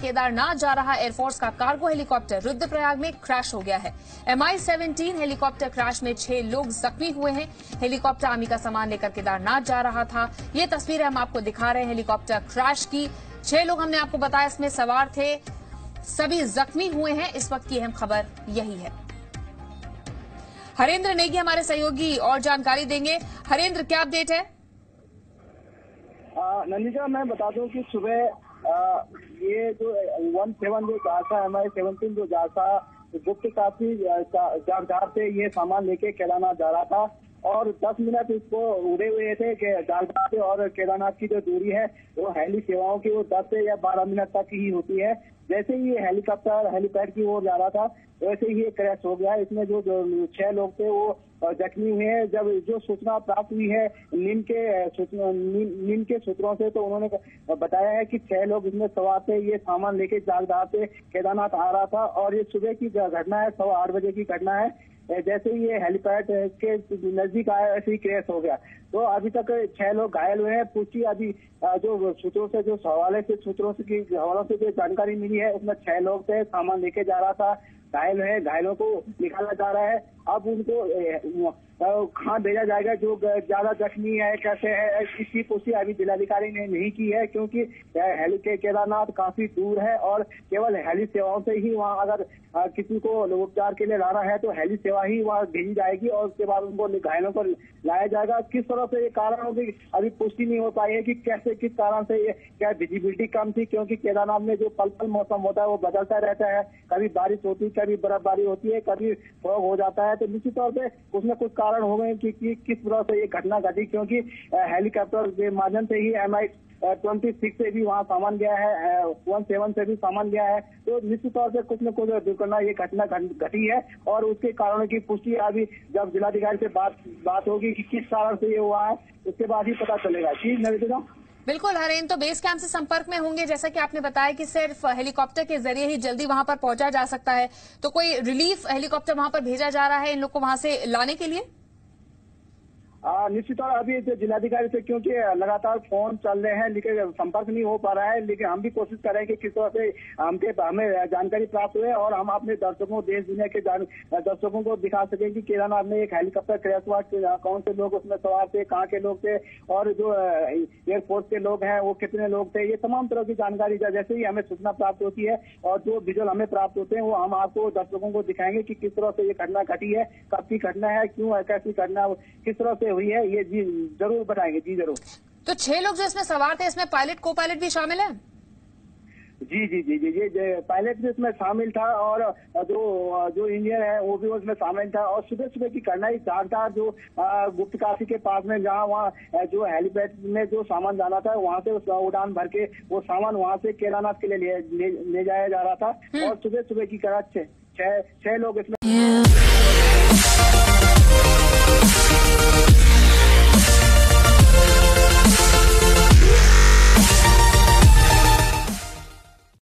केदारनाथ जा रहा एयरफोर्स का कार्गो हेलीकॉप्टर रुद्रप्रयाग में क्रैश हो गया है। MI-17 हेलीकॉप्टर क्रैश में 6 लोग जख्मी हुए हैं। हेलीकॉप्टर आर्मी का सामान लेकर केदारनाथ जा रहा था। ये तस्वीरें हम आपको दिखा रहे हैं हेलीकॉप्टर क्रैश की। 6 लोग हमने आपको बताया इसमें सवार थे, सभी जख्मी हुए हैं। इस वक्त की अहम खबर यही है। हरेंद्र नेगी हमारे सहयोगी और जानकारी देंगे। हरेंद्र, क्या अपडेट है? नंदिका, मैं बता दूं कि सुबह ये जो 17 जो जासा MI-17 जो जासा गुप्त काफी जागदार से ये सामान लेके केदारनाथ जा रहा था और 10 मिनट इसको उड़े हुए थे कि जागदार से और केदारनाथ की जो दूरी है वो हेली सेवाओं की वो 10 से या 12 मिनट तक ही होती है। जैसे ही ये हेलीकॉप्टर हेलीपैड की ओर जा रहा था वैसे ही ये क्रैश हो गया। इसमें जो 6 लोग थे वो जख्मी हुए हैं। जब जो सूचना प्राप्त हुई है नीम के सूत्रों से, तो उन्होंने बताया है कि 6 लोग इसमें सवार थे। ये सामान लेके जागदार से केदारनाथ आ रहा था और ये सुबह की घटना है, 8:15 बजे की घटना है। जैसे ही ये हेलीपैड के नजदीक आया ऐसे ही क्रैश हो गया। तो अभी तक 6 लोग घायल हुए हैं। पुष्टि अभी जो सूत्रों से जो हवाले से जो जानकारी मिली है उसमें 6 लोग थे, सामान लेके जा रहा था। घायल है, घायलों को निकाला जा रहा है। अब उनको कहाँ भेजा जाएगा, जो ज्यादा जख्मी है कैसे है, इसकी पुष्टि अभी जिलाधिकारी ने नहीं की है, क्योंकि केदारनाथ काफी दूर है और केवल हेली सेवाओं से ही वहाँ अगर किसी को उपचार के लिए लाना है तो हेली सेवा ही वहाँ भेजी जाएगी और उसके बाद उनको घायलों को लाया जाएगा। किस तरह से ये कारण होगी अभी पुष्टि नहीं हो पाई है कि कैसे किस कारण से ये, क्या विजिबिलिटी कम थी, क्योंकि केदारनाथ में जो पल पल मौसम होता है वो बदलता रहता है। कभी बारिश होती है, कभी बर्फबारी होती है, कभी फॉग हो जाता है। तो निश्चित तौर पे कुछ न कुछ कारण हो गए कि किस तरह से ये घटना घटी, क्योंकि हेलीकॉप्टर के माध्यम से ही MI-26 से भी वहाँ सामान गया है, 17 से भी सामान गया है। तो निश्चित तौर से कुछ न कुछ दुर्घटना ये घटना घटी है और उसके कारणों की पुष्टि अभी जब जिलाधिकारी से बात होगी कि किस कारण से ये हुआ है उसके बाद ही पता चलेगा। जी नविता। बिल्कुल हरेंद्र, तो बेस कैंप से संपर्क में होंगे, जैसा कि आपने बताया कि सिर्फ हेलीकॉप्टर के जरिए ही जल्दी वहां पर पहुंचा जा सकता है। तो कोई रिलीफ हेलीकॉप्टर वहां पर भेजा जा रहा है इन लोग को वहां से लाने के लिए? निश्चित तौर अभी जिलाधिकारी से क्योंकि लगातार फोन चल रहे हैं लेकिन संपर्क नहीं हो पा रहा है, लेकिन हम भी कोशिश कर रहे हैं कि किस तरह से हमें जानकारी प्राप्त हुए और हम अपने दर्शकों, देश दुनिया के दर्शकों को दिखा सकें कि केदारनाथ में एक हेलीकॉप्टर क्रैश हुआ, कौन से लोग उसमें सवार थे, कहाँ के लोग थे और जो एयरफोर्स के लोग हैं वो कितने लोग थे। ये तमाम तरह की जानकारी जैसे ही हमें सूचना प्राप्त होती है और जो विजुअल हमें प्राप्त होते हैं वो हम आपको दर्शकों को दिखाएंगे कि किस तरह से ये घटना घटी है, कब की घटना है, क्यों है, कैसी घटना किस तरह से हुई है, ये जी जरूर बताएंगे। जी जरूर। तो 6 लोग जो इसमें सवार थे, इसमें पायलट, को पायलट भी शामिल है? जी जी जी जी जी पायलट भी इसमें शामिल था और जो इंजीनियर है वो भी उसमें शामिल था। और सुबह सुबह की करना ही जागदार जो गुप्त काशी के पास में जहाँ वहाँ जो हेलीपैड में जो सामान जाना था वहाँ से उड़ान भर के वो सामान वहाँ से केदारनाथ के लिए ले जाया जा रहा था और सुबह सुबह की करना 6 लोग इसमें